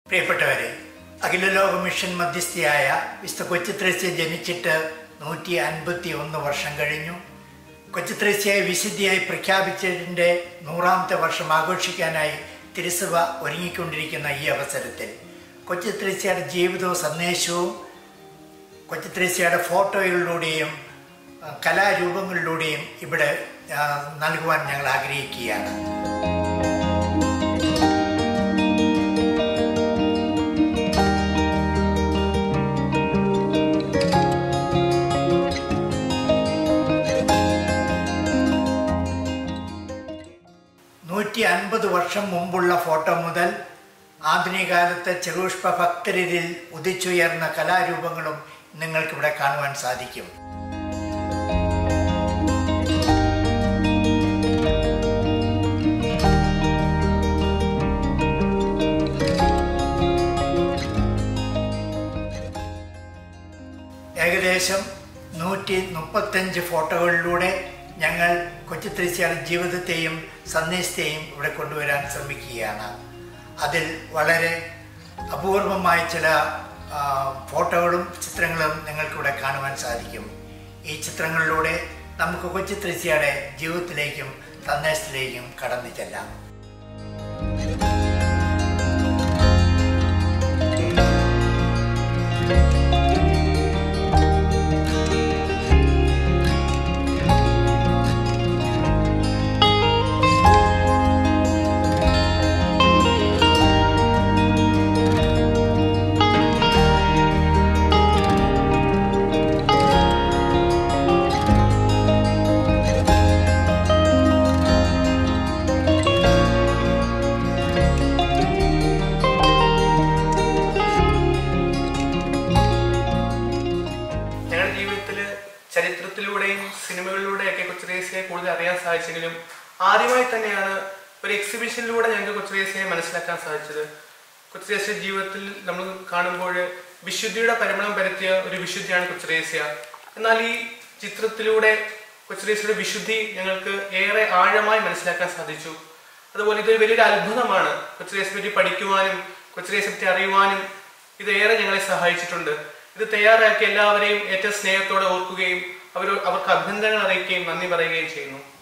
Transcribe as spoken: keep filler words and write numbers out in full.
പ്രിയപ്പെട്ടവരെ, അഖില ലോക മിഷൻ മധ്യസ്ഥയായ വിശുദ്ധ കൊച്ചുത്രേസ്യ ജനിച്ചിട്ട് നൂറ്റി അൻപത്തി ഒന്ന് വർഷം കഴിഞ്ഞു. കൊച്ചുത്രേസ്യയെ വിശുദ്ധിയായി പ്രഖ്യാപിച്ചതിൻ്റെ നൂറാമത്തെ വർഷം ആഘോഷിക്കാനായി തിരുസഭ ഒരുങ്ങിക്കൊണ്ടിരിക്കുന്ന ഈ അവസരത്തിൽ കൊച്ചുത്രേസ്യയുടെ ജീവിതവും സന്ദേശവും കൊച്ചുത്രേസ്യയുടെ ഫോട്ടോയിലൂടെയും കലാരൂപങ്ങളിലൂടെയും ഇവിടെ നൽകുവാൻ ഞങ്ങൾ ആഗ്രഹിക്കുകയാണ്. നൂറ്റി അൻപത് വർഷം മുമ്പുള്ള ഫോട്ടോ മുതൽ ആധുനിക കാലത്തെ ചെറുപുഷ്പ ഭക്തരിൽ ഉദിച്ചുയർന്ന കലാരൂപങ്ങളും നിങ്ങൾക്കിവിടെ കാണുവാൻ സാധിക്കും. ഏകദേശം നൂറ്റി മുപ്പത്തഞ്ച് ഫോട്ടോകളിലൂടെ ഞങ്ങൾ കൊച്ചുത്രേസ്യയുടെ ജീവിതത്തെയും സന്ദേശത്തെയും ഇവിടെ കൊണ്ടുവരാൻ ശ്രമിക്കുകയാണ്. അതിൽ വളരെ അപൂർവമായ ചില ഫോട്ടോകളും ചിത്രങ്ങളും നിങ്ങൾക്കിവിടെ കാണുവാൻ സാധിക്കും. ഈ ചിത്രങ്ങളിലൂടെ നമുക്ക് കൊച്ചുത്രേസ്യയുടെ ജീവിതത്തിലേക്കും സന്ദേശത്തിലേക്കും കടന്നു ചെല്ലാം. ചരിത്രത്തിലൂടെയും സിനിമകളിലൂടെയൊക്കെ കൊച്ചുത്രേസ്യയെ കൂടുതൽ അറിയാൻ സാധിച്ചെങ്കിലും ആദ്യമായി തന്നെയാണ് ഒരു എക്സിബിഷനിലൂടെ ഞങ്ങൾക്ക് കൊച്ചുത്രേസ്യയെ മനസ്സിലാക്കാൻ സാധിച്ചത്. കൊച്ചുത്രേസ്യ ജീവിതത്തിൽ നമ്മൾ കാണുമ്പോൾ വിശുദ്ധിയുടെ പരിമളം പരത്തിയ ഒരു വിശുദ്ധിയാണ് കൊച്ചുത്രേസ്യ. എന്നാൽ ഈ ചിത്രത്തിലൂടെ കൊച്ചുത്രേസ്യയുടെ വിശുദ്ധി ഞങ്ങൾക്ക് ഏറെ ആഴമായി മനസ്സിലാക്കാൻ സാധിച്ചു. അതുപോലെ ഇതൊരു വലിയൊരു അത്ഭുതമാണ്. കൊച്ചുത്രേസ്യയെ പറ്റി പഠിക്കുവാനും കൊച്ചുത്രേസ്യയെ പറ്റി അറിയുവാനും ഇതേറെ ഞങ്ങളെ സഹായിച്ചിട്ടുണ്ട്. ഇത് തയ്യാറാക്കി എല്ലാവരെയും ഏറ്റവും സ്നേഹത്തോടെ ഓർക്കുകയും അവർ അവർക്ക് അഭിനന്ദനങ്ങൾ അറിയിക്കുകയും നന്ദി പറയുകയും ചെയ്യുന്നു.